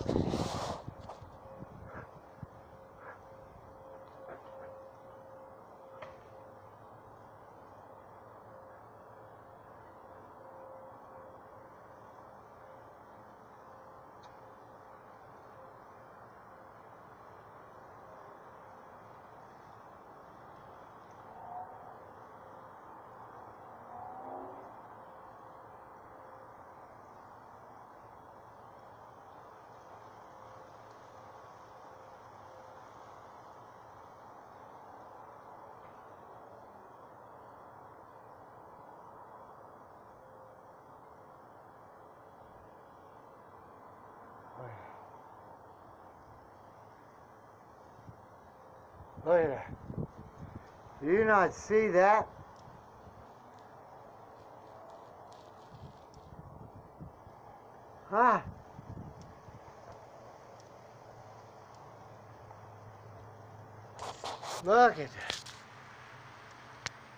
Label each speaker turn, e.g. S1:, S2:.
S1: Look at that. Do you not see that? Huh? Look at that.